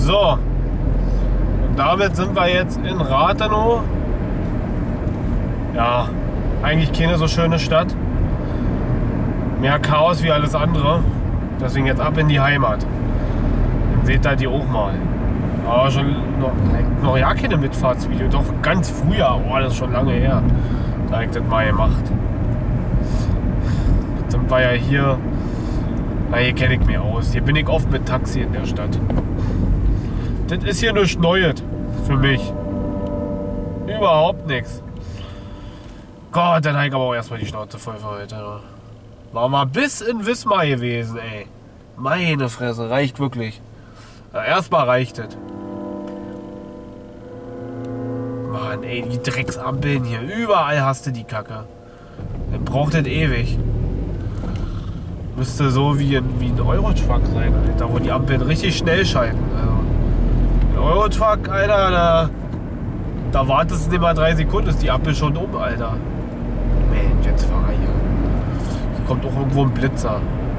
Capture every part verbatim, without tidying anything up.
So, und damit sind wir jetzt in Rathenow. Ja, eigentlich keine so schöne Stadt. Mehr Chaos wie alles andere. Deswegen jetzt ab in die Heimat. Dann seht ihr die auch mal. Aber schon noch, noch ja keine Mitfahrtsvideo. Doch ganz früher. Oh, das ist schon lange her. Da habe ich das mal gemacht. Jetzt sind wir ja hier. Na, hier kenne ich mich aus. Hier bin ich oft mit Taxi in der Stadt. Das ist hier nichts Neues für mich. Überhaupt nichts. Gott, dann habe ich aber auch erstmal die Schnauze voll für heute. War mal bis in Wismar gewesen, ey. Meine Fresse, reicht wirklich. Ja, erstmal reicht es. Mann, ey, die Drecksampeln hier. Überall hast du die Kacke. Dann braucht das ewig. Müsste so wie ein, wie ein Eurotruck sein, Alter, wo die Ampeln richtig schnell schalten. Also, ein Eurotruck, Alter, da, da wartest du nicht mal drei Sekunden, ist die Ampel schon um, Alter. Mensch, jetzt fahr ich hier. Hier kommt auch irgendwo ein Blitzer.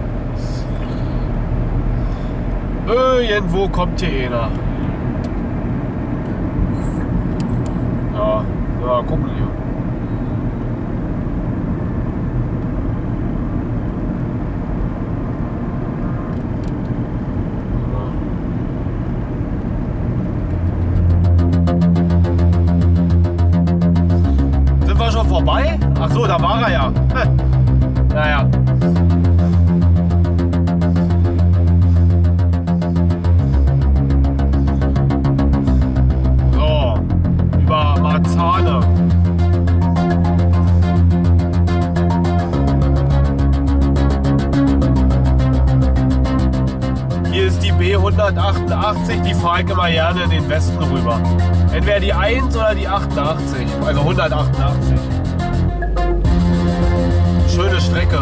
Irgendwo kommt hier einer. Ja, ja, gucken hier. Sind wir schon vorbei? Ach so, da war er ja. Naja. Marzahne. Hier ist die B hundertachtundachtzig, die fahre ich immer gerne in den Westen rüber. Entweder die eins oder die achtundachtzig, also hundertachtundachtzig. Schöne Strecke.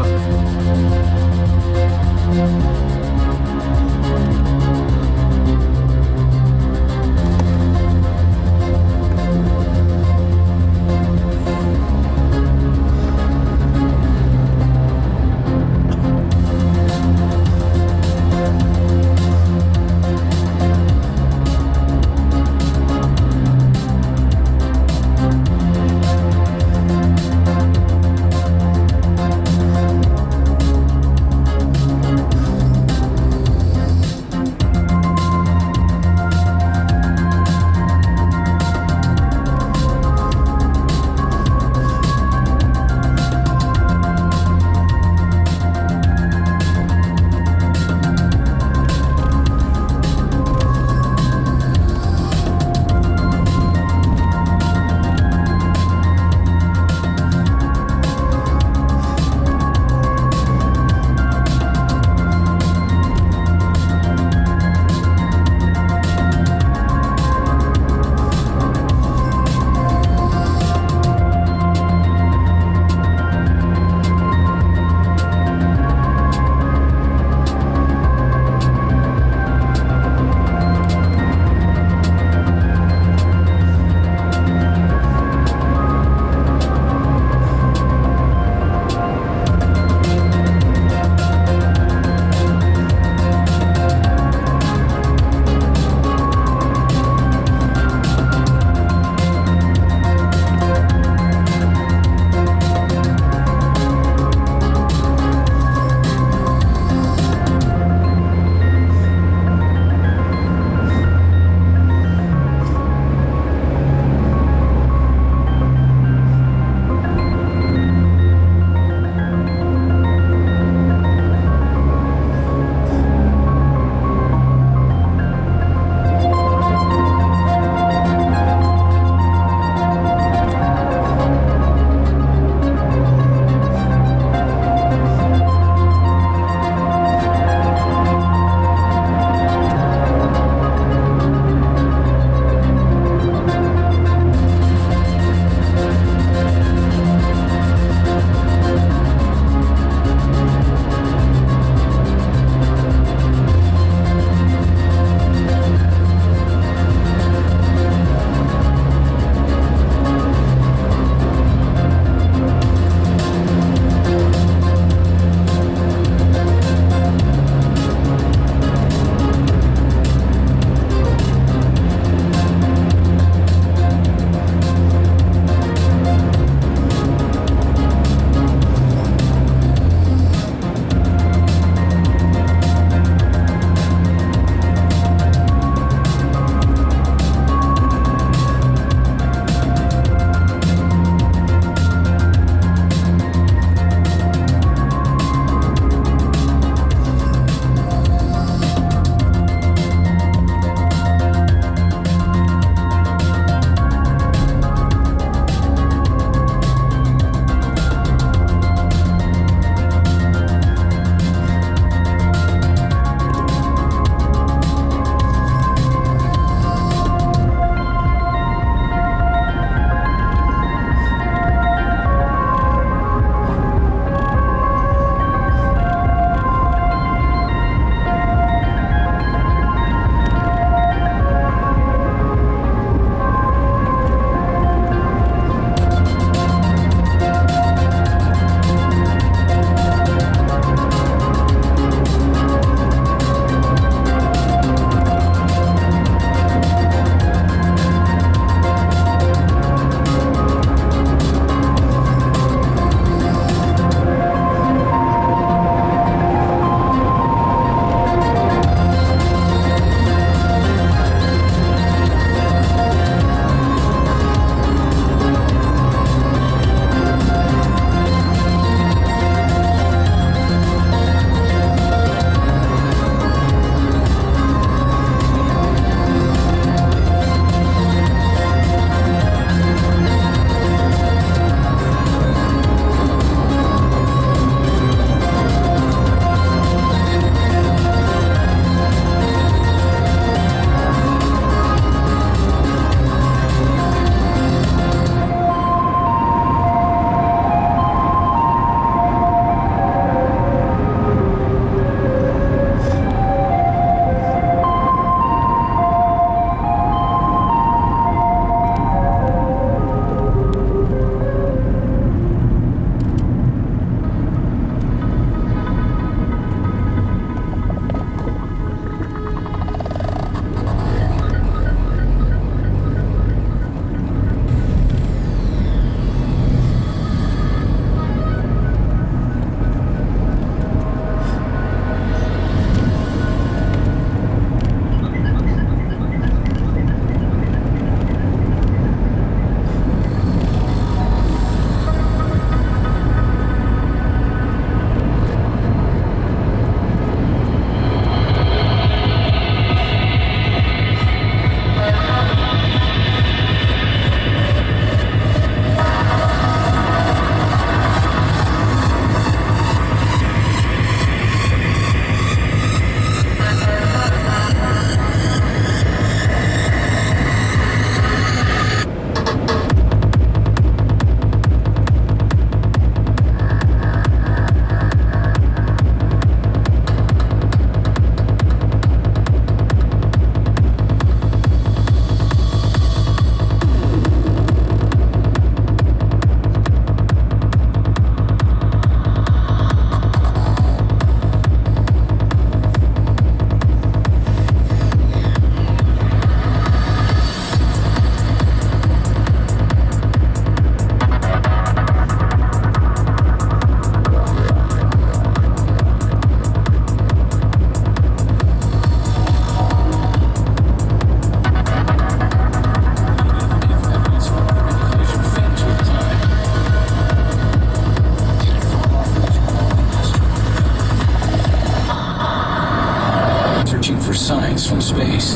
for science from space.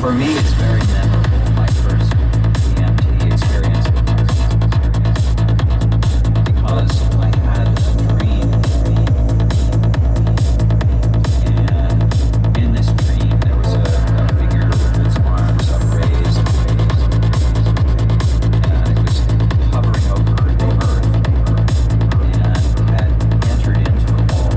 For me, it's very memorable, my first E M T experience. Because I had a dream. And in this dream, there was a, a figure with its arms upraised. And it was hovering over the earth. And had entered into the wall.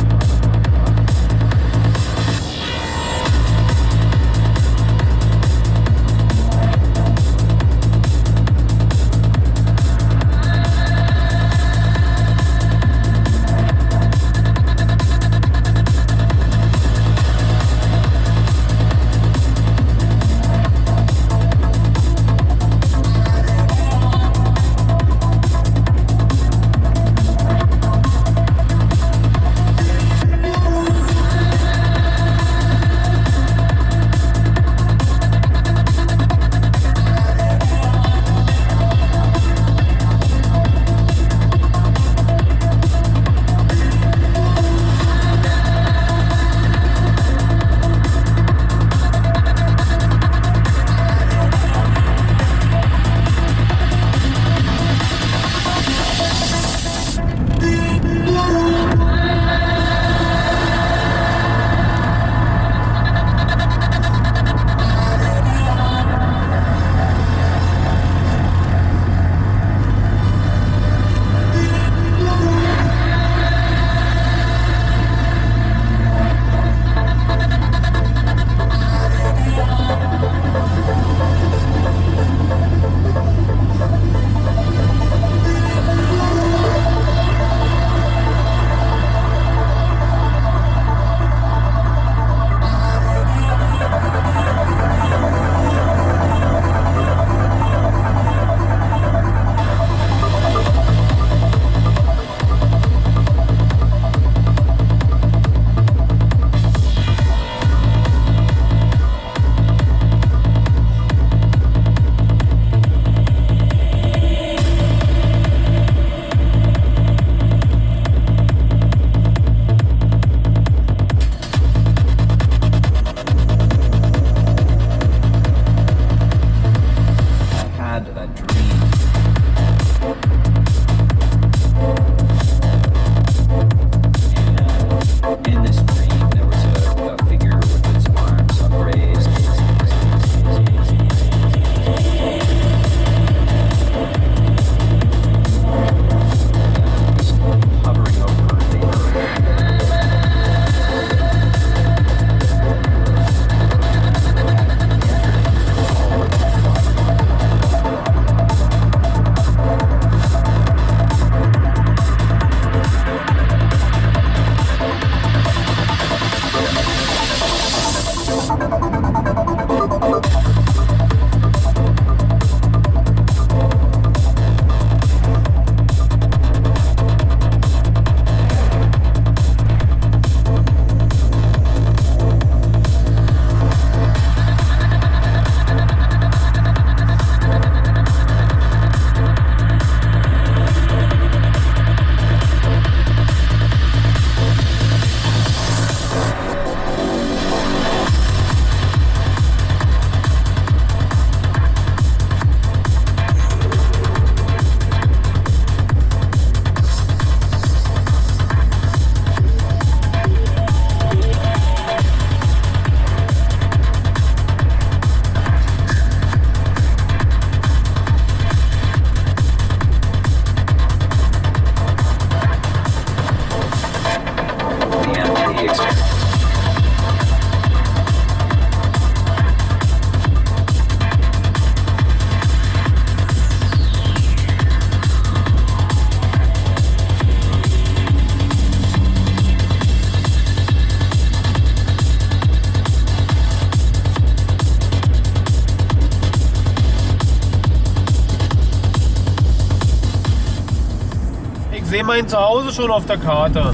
sehe mein Zuhause schon auf der Karte.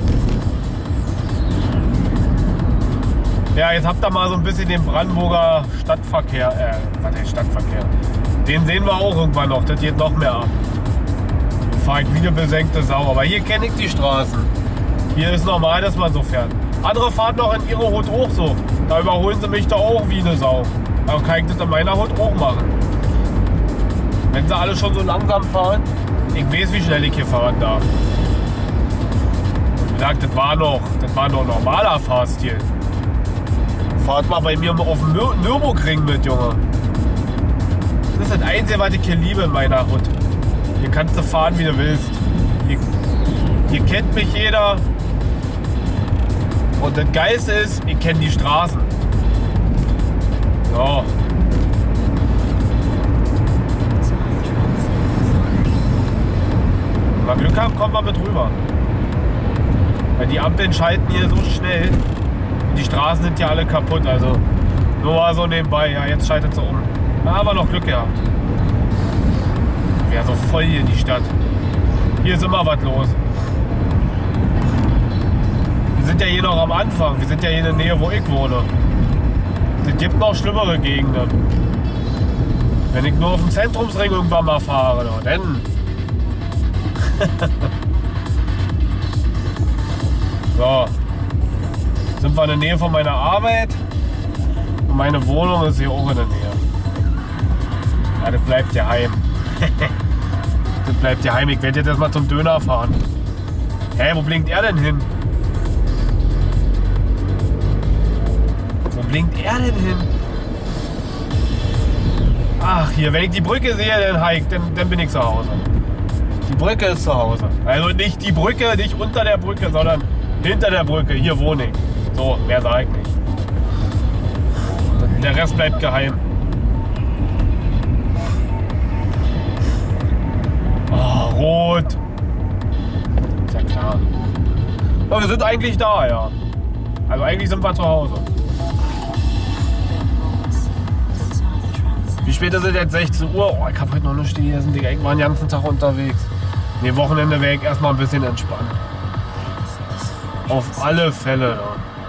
Ja, jetzt habt ihr mal so ein bisschen den Brandenburger Stadtverkehr, äh, was heißt Stadtverkehr? Den sehen wir auch irgendwann noch, das geht noch mehr ab. Fahre ich wie eine besenkte Sau, aber hier kenne ich die Straßen. Hier ist normal, dass man so fährt. Andere fahren noch in ihre Hut hoch so. Da überholen sie mich da auch wie eine Sau. Da kann ich das in meiner Hut auch machen. Wenn sie alle schon so langsam fahren, ich weiß, wie schnell ich hier fahren darf. Wie gesagt, das war noch, das war noch normaler Fahrstil. Fahrt mal bei mir auf dem Nür Nürburgring mit, Junge. Das ist das Einzige, was ich hier liebe in meiner Hut. Hier kannst du fahren, wie du willst. Hier, hier kennt mich jeder. Und das Geilste ist, ich kenne die Straßen. So. Wenn wir Glück haben, kommen wir mit rüber. Weil die Ampeln schalten hier so schnell. Die Straßen sind ja alle kaputt. Also nur mal so nebenbei. Ja, jetzt schaltet sie um. Da haben wir noch Glück gehabt. Wäre so voll hier die Stadt. Hier ist immer was los. Wir sind ja hier noch am Anfang. Wir sind ja hier in der Nähe, wo ich wohne. Es gibt noch schlimmere Gegenden. Wenn ich nur auf dem Zentrumsring irgendwann mal fahre, dann. So. Sind wir in der Nähe von meiner Arbeit. Und meine Wohnung ist hier auch in der Nähe. Ja, das bleibt ja heim. Das bleibt ja heim. Ich werde jetzt erstmal zum Döner fahren. Hä, wo blinkt er denn hin? Wo blinkt er denn hin? Ach, hier, wenn ich die Brücke sehe, dann, hike, dann, dann bin ich zu Hause. Die Brücke ist zu Hause. Also nicht die Brücke, nicht unter der Brücke, sondern hinter der Brücke. Hier wohne ich. So, mehr sage ich nicht. Der Rest bleibt geheim. Oh, rot. Ist ja klar. Aber wir sind eigentlich da, ja. Also eigentlich sind wir zu Hause. Wie spät ist es jetzt? sechzehn Uhr? Oh, ich habe heute noch nichts gegessen, Digga. Ich war den ganzen Tag unterwegs. Nee, Wochenende wäre ich erstmal ein bisschen entspannt. Auf alle Fälle. Ja.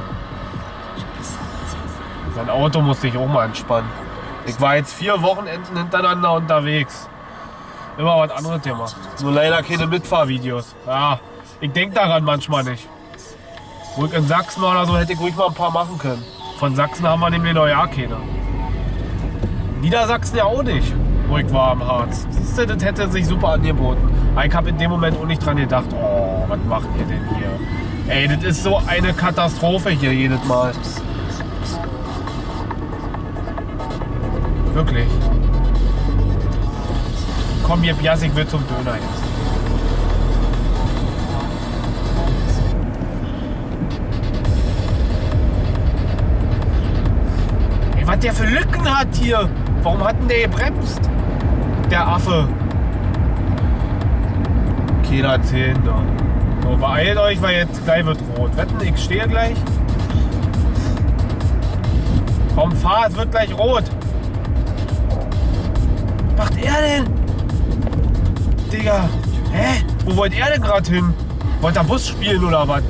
Mein Auto musste ich auch mal entspannen. Ich war jetzt vier Wochenenden hintereinander unterwegs. Immer was anderes gemacht. Nur leider keine Mitfahrvideos. Ja, ich denke daran manchmal nicht. Ruhig in Sachsen oder so hätte ich ruhig mal ein paar machen können. Von Sachsen haben wir nämlich noch ja keine. Niedersachsen ja auch nicht, wo ich war am Harz. Siehst du, das hätte sich super angeboten. Aber ich habe in dem Moment auch nicht dran gedacht, oh, was macht ihr denn hier? Ey, das ist so eine Katastrophe hier jedes Mal. Wirklich. Komm, hier, Pias, ich will zum Döner jetzt. Ey, was der für Lücken hat hier. Warum hat denn der gebremst? Der Affe. Okay, da zählen da. So, beeilt euch, weil jetzt gleich wird rot. Wetten, ich stehe gleich. Komm, fahr, es wird gleich rot. Was macht er denn? Digga. Hä? Wo wollt er denn gerade hin? Wollt ihr Bus spielen oder was?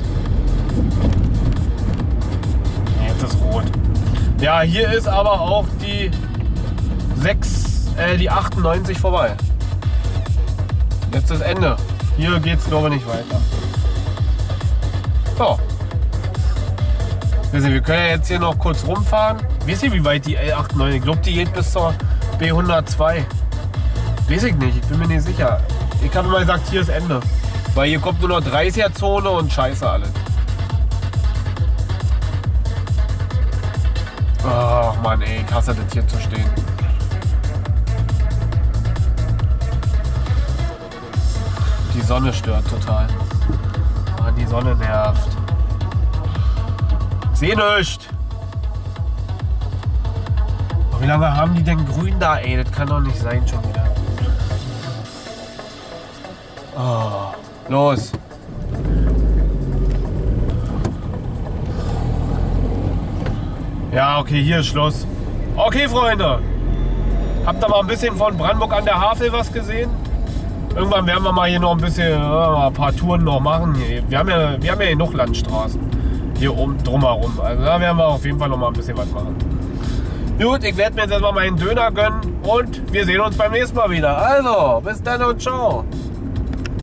Jetzt ist rot. Ja, hier ist aber auch die sechs, äh, die achtundneunzig vorbei. Jetzt ist Ende. Hier geht's glaube ich nicht weiter. So. Wir können ja jetzt hier noch kurz rumfahren. Wisst ihr, wie weit die L achtundneunzig? Ich glaube, die geht bis zur B hundertzwei. Weiß ich nicht, ich bin mir nicht sicher. Ich habe mal gesagt, hier ist Ende. Weil hier kommt nur noch dreißiger Zone und scheiße alles. Ach Mann, ey, ich hasse das hier zu stehen. Die Sonne stört total. Mann, die Sonne nervt. Ich seh nichts. Wie lange haben die denn grün da, ey? Das kann doch nicht sein schon wieder. Oh, los. Ja, okay, hier ist Schluss. Okay, Freunde. Habt ihr mal ein bisschen von Brandenburg an der Havel was gesehen? Irgendwann werden wir mal hier noch ein bisschen, äh, ein paar Touren noch machen. Wir haben ja, wir haben ja genug Landstraßen hier um, drumherum. Also da werden wir auf jeden Fall noch mal ein bisschen was machen. Gut, ich werde mir jetzt erstmal meinen Döner gönnen und wir sehen uns beim nächsten Mal wieder. Also, bis dann und ciao.